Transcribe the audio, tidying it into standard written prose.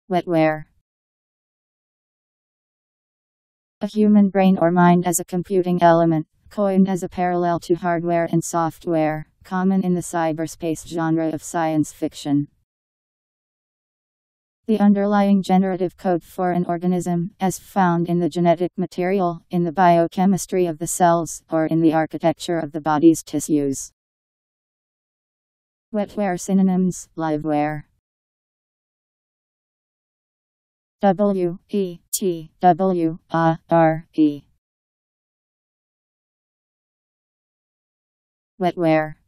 Wetware. A human brain or mind as a computing element, coined as a parallel to hardware and software, common in the cyberspace genre of science fiction. The underlying generative code for an organism, as found in the genetic material, in the biochemistry of the cells, or in the architecture of the body's tissues. Wetware synonyms: liveware. Wetware.